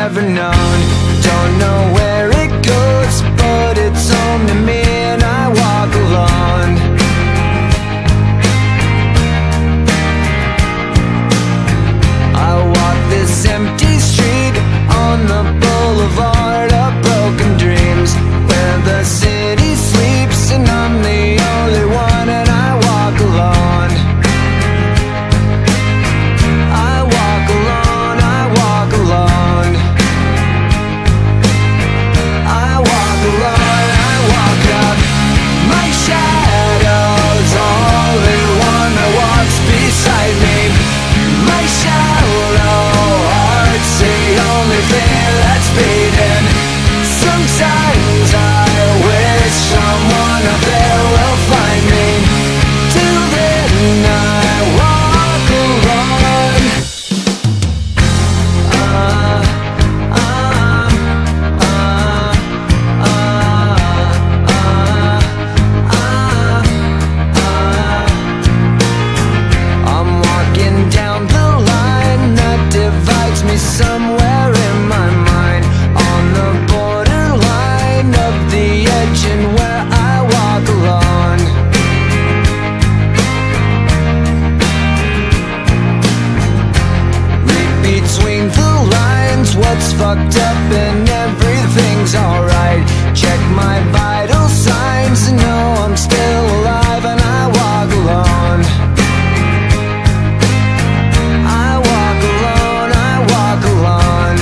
ever known. Don't know where it goes, but it's home to me, and I walk alone. I walk this empty street on the boulevard of broken dreams, where the city sleeps and I'm the only one, and I walk alone. I walk alone, I walk alone. I walk alone, I walk up. My shadow's only one that walks beside me. My shallow heart's the only thing that's beating. Sometimes I wish someone up there will find me. Till then I walk alone. I'm walking down the line that divides me somewhere in my mind, on the borderline of the edge and where I walk alone. Read between the lines what's fucked up and everything's alright. Check my vital signs and know I'm still alive, and I walk alone. I walk alone, I walk alone.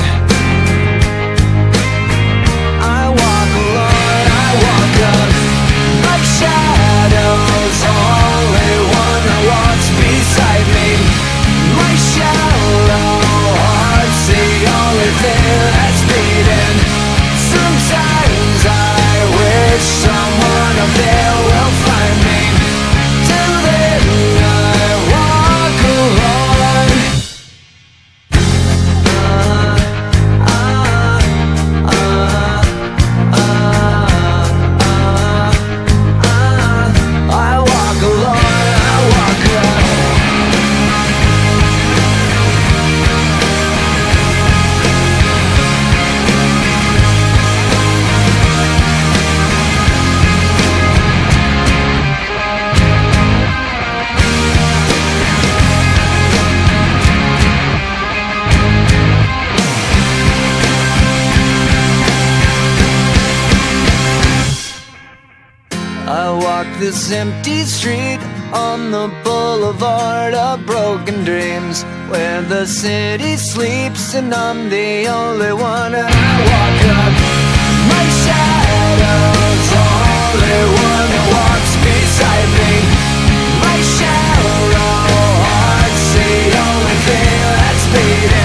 I walk alone, I walk up. My shadow's only one that walks beside me. My shallow heart's the only thing that's beating. Sometimes I wish someone up there will find me. Till then I walk alone. I walk alone, I walk alone. I walk this empty street on the boulevard of broken dreams, where the city sleeps and I'm the only one, and I walk up. My shadow's only one that walks beside me. My shallow heart's the only thing that's beating.